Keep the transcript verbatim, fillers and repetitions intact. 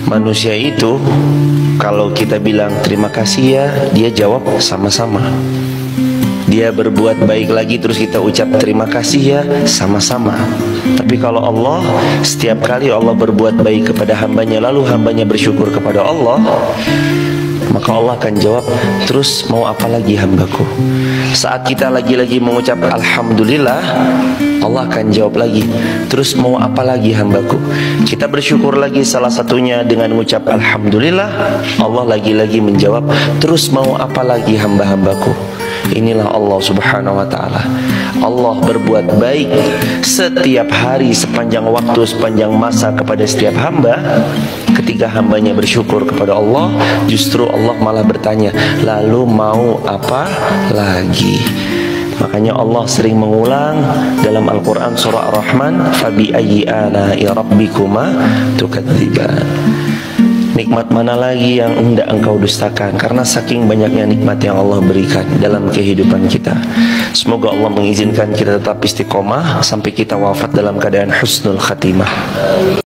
Manusia itu kalau kita bilang terima kasih ya, dia jawab sama-sama. Dia berbuat baik lagi terus kita ucap terima kasih ya, sama-sama. Tapi kalau Allah, setiap kali Allah berbuat baik kepada hambanya lalu hambanya bersyukur kepada Allah, maka Allah akan jawab, terus mau apa lagi hambaku? Saat kita lagi-lagi mengucap Alhamdulillah, Allah akan jawab lagi, terus mau apa lagi hambaku? Kita bersyukur lagi salah satunya dengan mengucap Alhamdulillah, Allah lagi-lagi menjawab, terus mau apa lagi hamba-hambaku? Inilah Allah subhanahu wa ta'ala. Allah berbuat baik setiap hari, sepanjang waktu, sepanjang masa kepada setiap hamba. Ketika hambanya bersyukur kepada Allah, justru Allah malah bertanya, lalu mau apa lagi? Makanya Allah sering mengulang dalam Al-Quran surah Ar-Rahman, Fabi ayyi ala'i rabbikuma tukadziban. Nikmat mana lagi yang hendak engkau dustakan? Karena saking banyaknya nikmat yang Allah berikan dalam kehidupan kita. Semoga Allah mengizinkan kita tetap istiqomah sampai kita wafat dalam keadaan husnul khatimah.